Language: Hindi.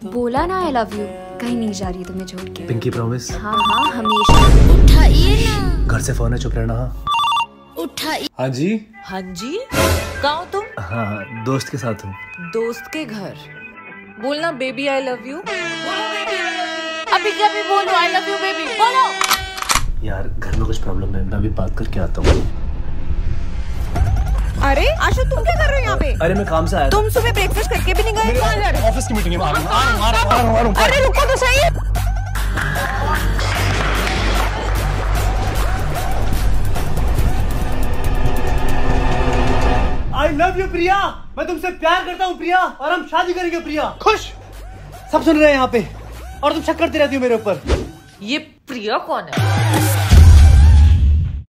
बोला ना आई लव यू, कहीं नहीं जा रही तुम्हें छोड़ के। Pinky promise? हाँ हाँ हमेशा। उठाइए ना। घर से फोन है, चुप रहना। उठाइए। हाँ जी। हाँ जी, कहाँ हो तुम? हाँ, दोस्त के साथ हूँ। दोस्त के घर। बोलना बेबी आई लव यू। अभी कभी बोलो आई लव यू बेबी, बोलो। यार घर में कुछ प्रॉब्लम है, मैं अभी बात करके आता हूँ। अरे आशु, तुम क्या कर रहे हो यहाँ पे? अरे मैं काम से आया था। तुम सुबह ब्रेकफास्ट करके भी नहीं गए? ऑफिस की मीटिंग है। अरे रुको तो सही। आई लव यू प्रिया, मैं तुमसे प्यार करता हूँ प्रिया, और हम शादी करेंगे प्रिया। खुश? सब सुन रहे हैं यहाँ पे, और तुम शक करती रहती हो मेरे ऊपर। ये प्रिया कौन है?